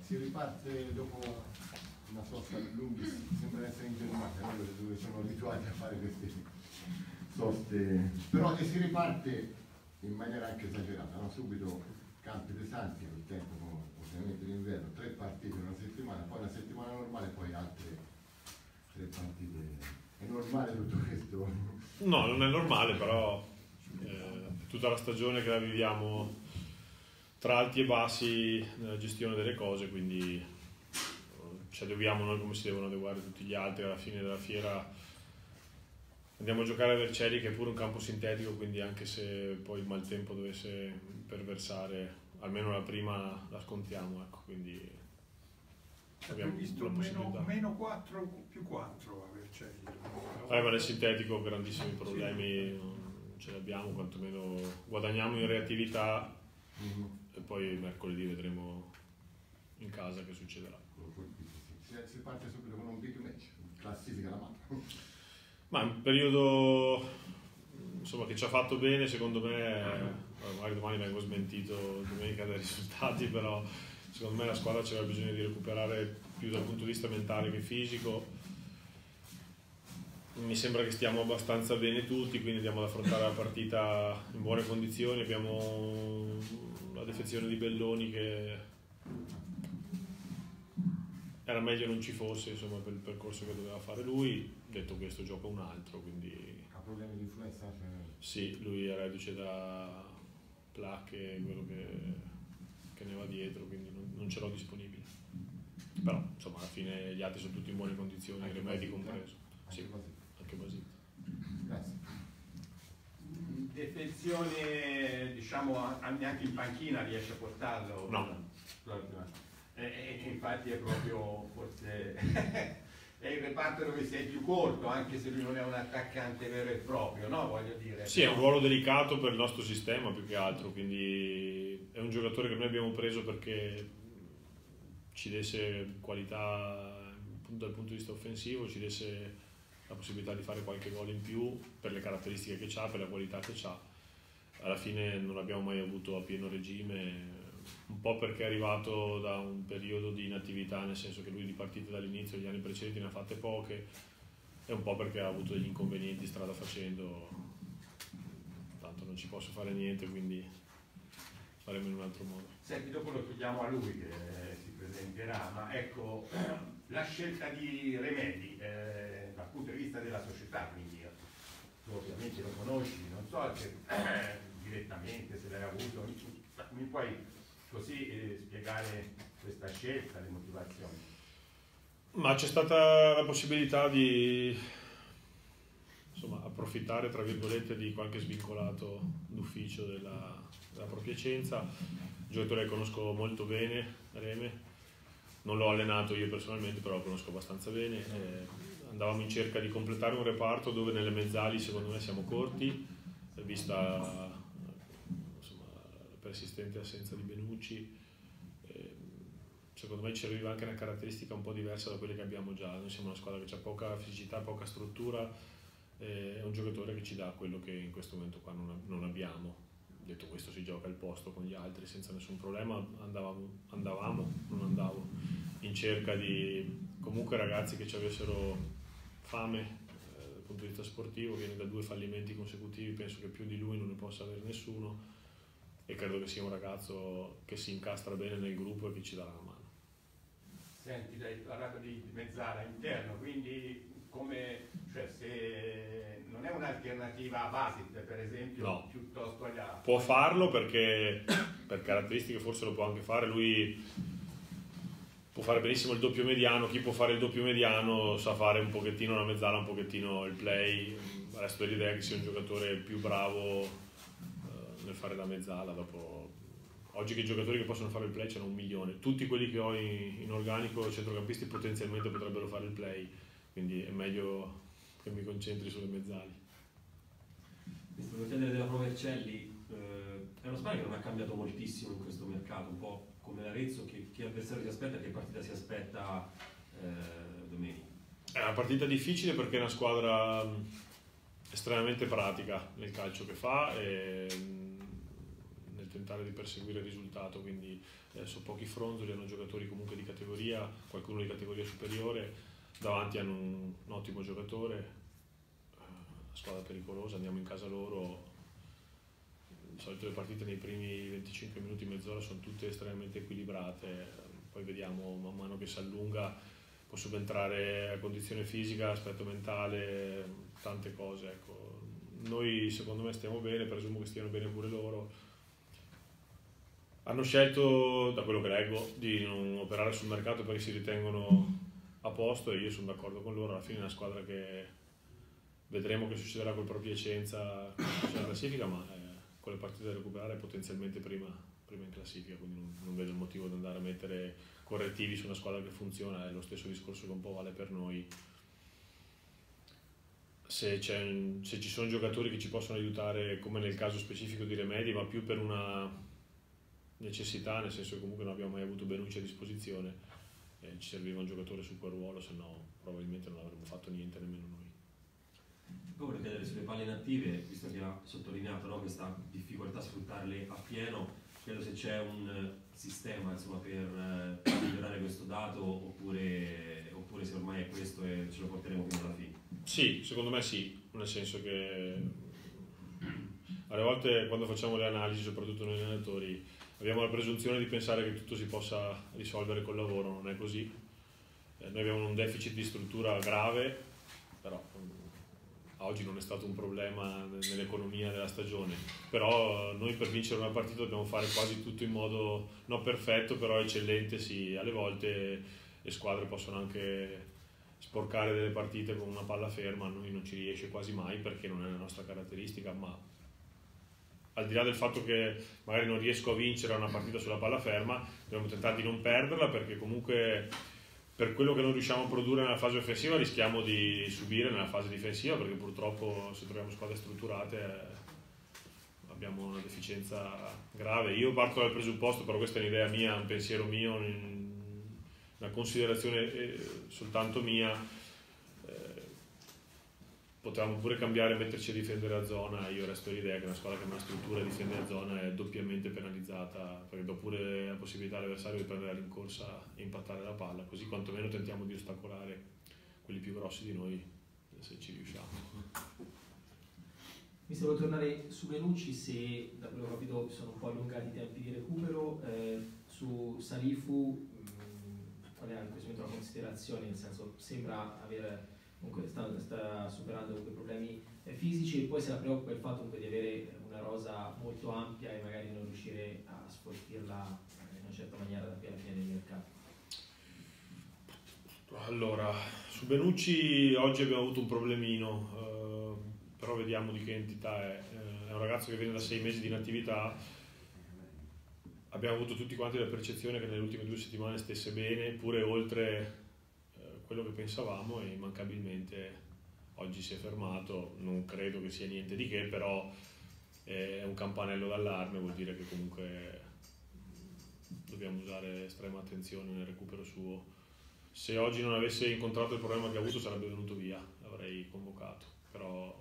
si riparte dopo una sosta lunga, sembra essere in Germania, no? Dove sono abituati a fare queste soste, però che si riparte in maniera anche esagerata, no? Subito campi pesanti, il tempo ovviamente l'inverno, 3 partite in una settimana, poi una settimana normale, poi altre 3 partite. È normale tutto questo? No, non è normale, però tutta la stagione che la viviamo tra alti e bassi nella gestione delle cose, quindi ci adeguiamo noi come si devono adeguare tutti gli altri. Alla fine della fiera andiamo a giocare a Vercelli, che è pure un campo sintetico, quindi anche se poi il maltempo dovesse perversare, almeno la prima la scontiamo, ecco, quindi abbiamo visto meno 4 più 4 a Vercelli. Ma nel sintetico grandissimi problemi non ce li abbiamo, quantomeno guadagniamo in reattività e poi mercoledì vedremo in casa che succederà. Si parte subito con un big match, classifica la mano. Ma è un periodo insomma che ci ha fatto bene, secondo me, magari domani vengo smentito domenica dai risultati, però secondo me la squadra c'era bisogno di recuperare più dal punto di vista mentale che fisico. Mi sembra che stiamo abbastanza bene tutti, quindi andiamo ad affrontare la partita in buone condizioni. Abbiamo la defezione di Belloni che era meglio non ci fosse, insomma, per il percorso che doveva fare lui. Detto questo, gioca un altro, quindi ha problemi di influenza? Sì, lui è reduce da placche, quello che ne va dietro, quindi non ce l'ho disponibile. Però insomma alla fine gli altri sono tutti in buone condizioni, i rimedi compreso. Sì, anche Basile. Grazie. Defezione, diciamo, neanche in panchina riesce a portarlo? No. Infatti è proprio forse è il reparto dove sei più corto, anche se lui non è un attaccante vero e proprio, no? Voglio dire. Sì, è un ruolo delicato per il nostro sistema più che altro, quindi è un giocatore che noi abbiamo preso perché ci desse qualità dal punto di vista offensivo, ci desse la possibilità di fare qualche gol in più per le caratteristiche che ha, per la qualità che ha. Alla fine non l'abbiamo mai avuto a pieno regime, un po' perché è arrivato da un periodo di inattività, nel senso che lui di partite dall'inizio degli anni precedenti ne ha fatte poche, e un po' perché ha avuto degli inconvenienti strada facendo. Tanto non ci posso fare niente, quindi faremo in un altro modo. Senti, dopo lo chiediamo a lui che si presenterà, ma ecco, la scelta di Remedi dal punto di vista della società, quindi tu ovviamente lo conosci, non so se direttamente se l'hai avuto, mi puoi così spiegare questa scelta, le motivazioni? Ma c'è stata la possibilità di approfittare tra virgolette di qualche svincolato d'ufficio della propria Piacenza, un giocatore che conosco molto bene, Reme, non l'ho allenato io personalmente, però lo conosco abbastanza bene. Andavamo in cerca di completare un reparto dove nelle mezzali secondo me siamo corti, vista la persistente assenza di Benucci. Secondo me ci arriva anche una caratteristica un po' diversa da quelle che abbiamo già. Noi siamo una squadra che ha poca fisicità, poca struttura, è un giocatore che ci dà quello che in questo momento qua non abbiamo. Detto questo, si gioca al posto con gli altri senza nessun problema. Andavo in cerca di comunque ragazzi che ci avessero fame dal punto di vista sportivo. Viene da 2 fallimenti consecutivi, penso che più di lui non ne possa avere nessuno, e credo che sia un ragazzo che si incastra bene nel gruppo e che ci darà la mano. Senti, hai parlato di mezzala interno, quindi se non è un'alternativa a Basit, per esempio, no, piuttosto agli altri. Può farlo perché per caratteristiche forse lo può anche fare. Lui può fare benissimo il doppio mediano. Chi può fare il doppio mediano sa fare un pochettino la mezzala, un pochettino il play. Resto dell'idea che sia un giocatore più bravo nel fare la mezzala. Dopo, oggi che i giocatori che possono fare il play c'erano 1 milione, tutti quelli che ho in organico centrocampisti potenzialmente potrebbero fare il play, quindi è meglio che mi concentri sulle mezzali. Volevo chiedere della Pro Vercelli, è una squadra che non ha cambiato moltissimo in questo mercato, un po' come l'Arezzo, che avversario si aspetta, che partita si aspetta domenica? È una partita difficile perché è una squadra estremamente pratica nel calcio che fa e tentare di perseguire il risultato, quindi sono pochi fronzoli, hanno giocatori comunque di categoria, qualcuno di categoria superiore, davanti hanno un ottimo giocatore, una squadra pericolosa, andiamo in casa loro. Di solito le partite nei primi 25 minuti, mezz'ora sono tutte estremamente equilibrate, poi vediamo man mano che si allunga, può subentrare a condizione fisica, aspetto mentale, tante cose. Ecco. Noi secondo me stiamo bene, presumo che stiano bene pure loro. Hanno scelto, da quello che leggo, di non operare sul mercato perché si ritengono a posto e io sono d'accordo con loro. Alla fine è una squadra che vedremo che succederà col proprio Piacenza nella classifica, ma con le partite da recuperare potenzialmente prima in classifica, quindi non vedo il motivo di andare a mettere correttivi su una squadra che funziona. È lo stesso discorso che un po' vale per noi. Se ci sono giocatori che ci possono aiutare, come nel caso specifico di Remedi, ma più per una necessità, nel senso che comunque non abbiamo mai avuto Benucci a disposizione, ci serviva un giocatore su quel ruolo, se no probabilmente non avremmo fatto niente nemmeno noi. Poi vorrei chiedere sulle palle inattive, visto che ha sottolineato, no, questa difficoltà a sfruttarle a pieno, chiedo se c'è un sistema, insomma, per migliorare questo dato oppure se ormai è questo e ce lo porteremo fino alla fine. Sì, secondo me sì, nel senso che alle volte quando facciamo le analisi, soprattutto noi allenatori, abbiamo la presunzione di pensare che tutto si possa risolvere col lavoro, non è così. Noi abbiamo un deficit di struttura grave, però oggi non è stato un problema nell'economia della stagione, però noi per vincere una partita dobbiamo fare quasi tutto in modo non perfetto, però eccellente. Sì, alle volte le squadre possono anche sporcare delle partite con una palla ferma, a noi non ci riesce quasi mai perché non è la nostra caratteristica, ma al di là del fatto che magari non riesco a vincere una partita sulla palla ferma, dobbiamo tentare di non perderla, perché comunque per quello che non riusciamo a produrre nella fase offensiva rischiamo di subire nella fase difensiva, perché purtroppo se troviamo squadre strutturate abbiamo una deficienza grave. Io parto dal presupposto, però questa è un'idea mia, un pensiero mio, una considerazione soltanto mia, potevamo pure cambiare e metterci a difendere a zona. Io resto l'idea che una squadra che ha una struttura e difende a zona è doppiamente penalizzata, perché do pure la possibilità all'avversario di prendere la rincorsa e impattare la palla, così quantomeno tentiamo di ostacolare quelli più grossi di noi, se ci riusciamo. Mi stavo tornare su Benucci, se da quello che ho capito sono un po' allungati i tempi di recupero. Su Salifu qual è in questo momento la considerazione, nel senso sembra avere comunque sta superando comunque problemi fisici, e poi se la preoccupa il fatto comunque di avere una rosa molto ampia e magari non riuscire a sfoltirla in una certa maniera da qui alla fine del mercato. Allora, su Benucci oggi abbiamo avuto un problemino, però vediamo di che entità è. È un ragazzo che viene da 6 mesi di inattività. Abbiamo avuto tutti quanti la percezione che nelle ultime 2 settimane stesse bene, pure oltre quello che pensavamo, e immancabilmente oggi si è fermato. Non credo che sia niente di che, però è un campanello d'allarme, vuol dire che comunque dobbiamo usare estrema attenzione nel recupero suo. Se oggi non avesse incontrato il problema che ha avuto sarebbe venuto via, l'avrei convocato, però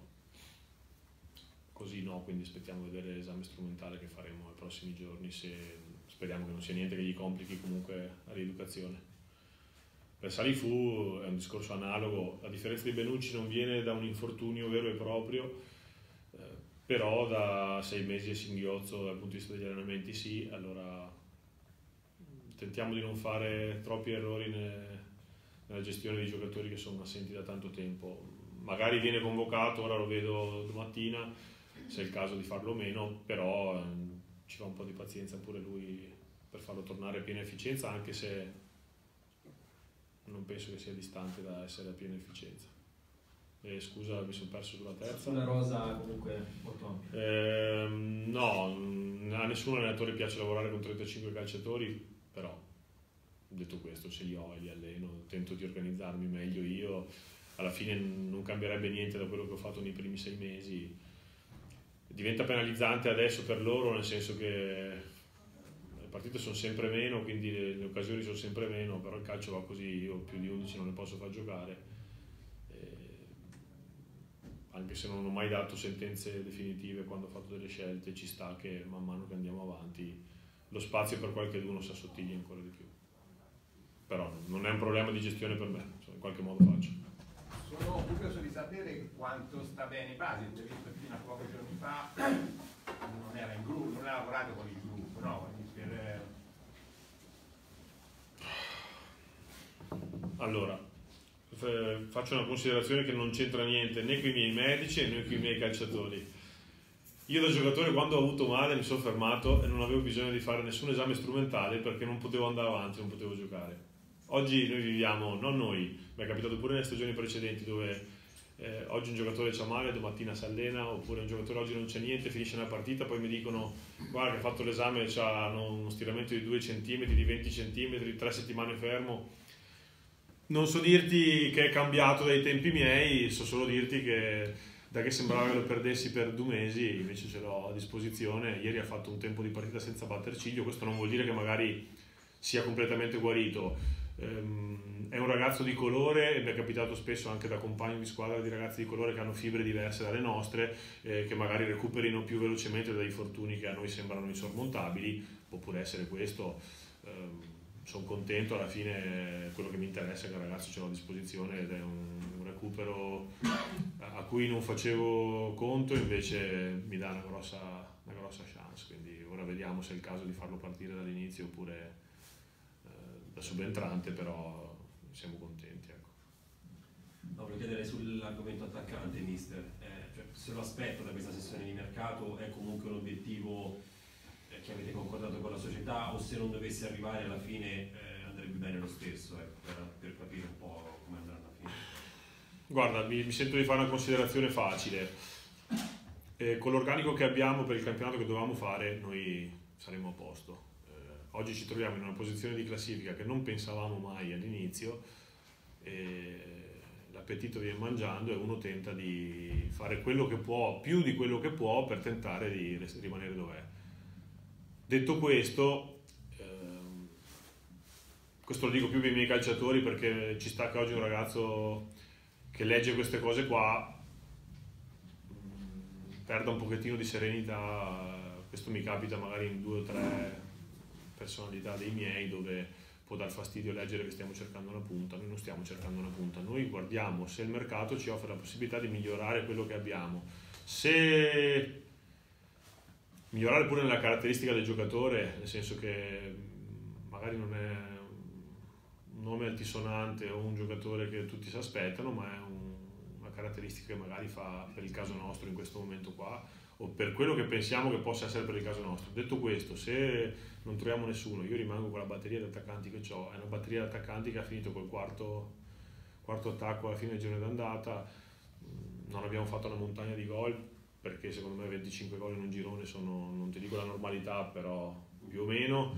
così no, quindi aspettiamo di vedere l'esame strumentale che faremo nei prossimi giorni, speriamo che non sia niente che gli complichi comunque la rieducazione. Per Salifu è un discorso analogo, la differenza di Benucci non viene da un infortunio vero e proprio, però da 6 mesi a singhiozzo dal punto di vista degli allenamenti sì. Allora tentiamo di non fare troppi errori nella gestione dei giocatori che sono assenti da tanto tempo. Magari viene convocato, ora lo vedo domattina, se è il caso di farlo o meno, però ci va un po' di pazienza pure lui per farlo tornare a piena efficienza, anche se non penso che sia distante da essere a piena efficienza. Scusa, mi sono perso sulla terza. Una rosa comunque molto ampia. No, a nessun allenatore piace lavorare con 35 calciatori, però detto questo, se li ho e li alleno, tento di organizzarmi meglio io. Alla fine non cambierebbe niente da quello che ho fatto nei primi 6 mesi. Diventa penalizzante adesso per loro, nel senso che le partite sono sempre meno, quindi le occasioni sono sempre meno, però il calcio va così, io più di 11 non ne posso far giocare. anche se non ho mai dato sentenze definitive quando ho fatto delle scelte, ci sta che man mano che andiamo avanti lo spazio per qualcheduno si assottiglia ancora di più. Però non è un problema di gestione per me, in qualche modo faccio. Sono curioso di sapere quanto sta bene Basi, ho visto fino a pochi giorni fa non era in gruppo, non ha lavorato con il gruppo, no? Allora, faccio una considerazione che non c'entra niente né con i miei medici né con i miei calciatori. Io da giocatore, quando ho avuto male, mi sono fermato e non avevo bisogno di fare nessun esame strumentale perché non potevo andare avanti, non potevo giocare. Oggi noi viviamo, non noi, mi è capitato pure nelle stagioni precedenti dove oggi un giocatore c'ha male, domattina si allena, oppure un giocatore oggi non c'è niente, finisce una partita, poi mi dicono guarda che ha fatto l'esame, c'ha uno stiramento di 2 cm, di 20 cm, 3 settimane fermo. Non so dirti che è cambiato dai tempi miei, so solo dirti che da che sembrava che lo perdessi per 2 mesi, invece ce l'ho a disposizione. Ieri ha fatto un tempo di partita senza batter ciglio, questo non vuol dire che magari sia completamente guarito. È un ragazzo di colore e mi è capitato spesso anche da compagni di squadra di ragazzi di colore che hanno fibre diverse dalle nostre, che magari recuperino più velocemente dai fortuni che a noi sembrano insormontabili. Può pure essere questo. Sono contento, alla fine quello che mi interessa è che il ragazzo ce l'ho a disposizione ed è un recupero a cui non facevo conto, invece mi dà una grossa chance, quindi ora vediamo se è il caso di farlo partire dall'inizio oppure da subentrante, però siamo contenti. Ecco. No, voglio chiedere sull'argomento attaccante, mister, cioè, se lo aspetto da questa sessione di mercato è comunque un obiettivo che avete concordato con la società, o se non dovesse arrivare alla fine andrebbe bene lo stesso, ecco, per capire un po' come andrà alla fine. Guarda, mi sento di fare una considerazione facile. Con l'organico che abbiamo per il campionato che dovevamo fare, noi saremo a posto. Oggi ci troviamo in una posizione di classifica che non pensavamo mai all'inizio, l'appetito viene mangiando e uno tenta di fare quello che può, più di quello che può, per tentare di rimanere dov'è. Detto questo, questo lo dico più per i miei calciatori perché ci sta che oggi un ragazzo che legge queste cose qua perda un pochettino di serenità. Questo mi capita magari in 2 o 3 personalità dei miei dove può dar fastidio leggere che stiamo cercando una punta. Noi non stiamo cercando una punta, noi guardiamo se il mercato ci offre la possibilità di migliorare quello che abbiamo. Se migliorare pure nella caratteristica del giocatore, nel senso che magari non è un nome altisonante o un giocatore che tutti si aspettano, ma è una caratteristica che magari fa per il caso nostro in questo momento qua, o per quello che pensiamo che possa essere per il caso nostro. Detto questo, se non troviamo nessuno, io rimango con la batteria di attaccanti che ho, è una batteria di attaccanti che ha finito col quarto attacco alla fine del girone d'andata. Non abbiamo fatto una montagna di gol, perché secondo me 25 gol in un girone sono, non ti dico la normalità, però più o meno,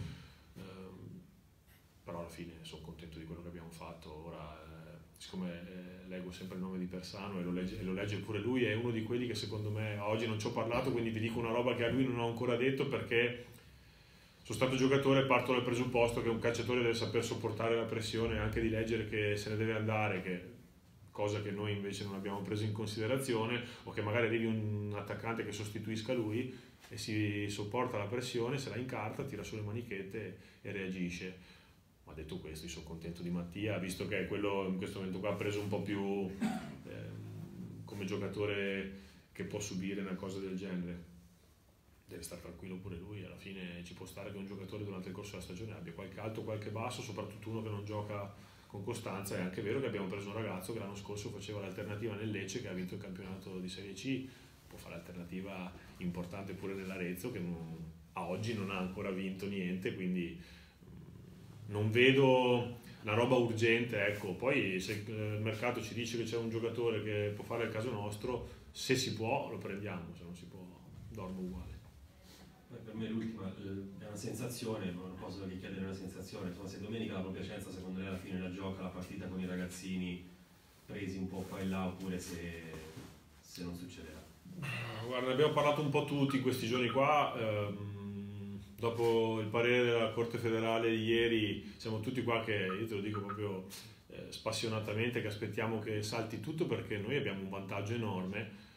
però alla fine sono contento di quello che abbiamo fatto. Ora, siccome leggo sempre il nome di Persano e lo legge pure lui, è uno di quelli che secondo me, oggi non ci ho parlato, quindi vi dico una roba che a lui non ho ancora detto, perché sono stato giocatore e parto dal presupposto che un calciatore deve saper sopportare la pressione, anche di leggere che se ne deve andare, cosa che noi invece non abbiamo preso in considerazione, o che magari arrivi un attaccante che sostituisca lui e si sopporta la pressione, se la incarta, tira su le manichette e reagisce. Ma detto questo, io sono contento di Mattia, visto che è quello in questo momento qua ha preso un po' più come giocatore che può subire una cosa del genere. Deve stare tranquillo pure lui, alla fine ci può stare che un giocatore durante il corso della stagione abbia qualche alto, qualche basso, soprattutto uno che non gioca con costanza. È anche vero che abbiamo preso un ragazzo che l'anno scorso faceva l'alternativa nel Lecce, che ha vinto il campionato di Serie C, può fare l'alternativa importante pure nell'Arezzo, che a oggi non ha ancora vinto niente, quindi non vedo una roba urgente, ecco. Poi se il mercato ci dice che c'è un giocatore che può fare il caso nostro, se si può lo prendiamo, se non si può dormo uguale. Per me l'ultima è una sensazione, ma non posso che chiedere una sensazione. Insomma, se domenica la Propiacenza secondo lei alla fine la gioca la partita con i ragazzini presi un po' qua e là, oppure se non succederà? Guarda, abbiamo parlato un po' tutti in questi giorni qua, dopo il parere della Corte Federale di ieri siamo tutti qua che, io te lo dico proprio spassionatamente, che aspettiamo che salti tutto, perché noi abbiamo un vantaggio enorme.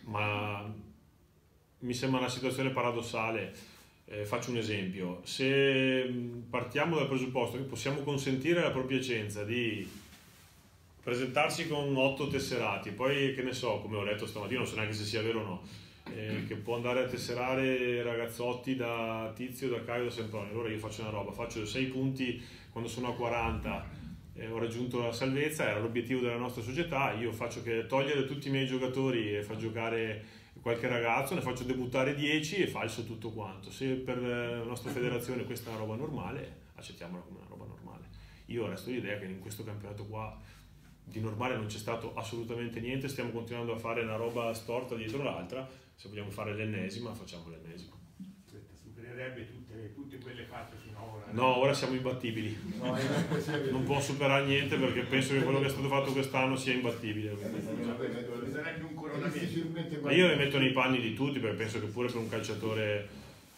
ma mi sembra una situazione paradossale. Faccio un esempio: se partiamo dal presupposto che possiamo consentire alla propria Piacenza di presentarsi con 8 tesserati, poi che ne so, come ho letto stamattina, non so neanche se sia vero o no, che può andare a tesserare ragazzotti da Tizio, da Caio, da Sempronio, allora io faccio una roba, faccio 6 punti quando sono a 40, ho raggiunto la salvezza, era l'obiettivo della nostra società, io faccio che togliere tutti i miei giocatori e far giocare qualche ragazzo, ne faccio debuttare 10 e falso tutto quanto. Se per la nostra federazione questa è una roba normale, accettiamola come una roba normale. Io resto l'idea che in questo campionato qua di normale non c'è stato assolutamente niente, stiamo continuando a fare una roba storta dietro l'altra, se vogliamo fare l'ennesima facciamo l'ennesima. Supererebbe tutte quelle fatte finora. No, ora siamo imbattibili. No, non può superare niente perché penso che quello che è stato fatto quest'anno sia imbattibile. Sarebbe un coronamento. Ma io mi metto nei panni di tutti perché penso che pure per un calciatore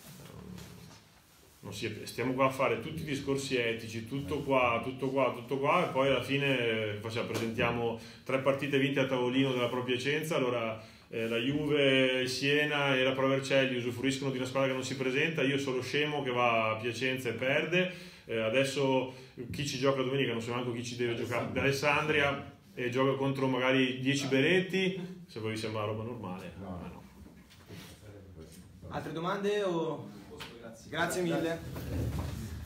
non sia, stiamo qua a fare tutti i discorsi etici, tutto qua e poi alla fine presentiamo 3 partite vinte a tavolino della propria Piacenza, allora la Juve, il Siena e la Pro Vercelli usufruiscono di una squadra che non si presenta, io sono scemo che va a Piacenza e perde, adesso chi ci gioca domenica non so neanche chi ci deve giocare, d'Alessandria e gioca contro magari 10 Beretti, se poi vi sembra una roba normale. No. Altre domande? Grazie mille.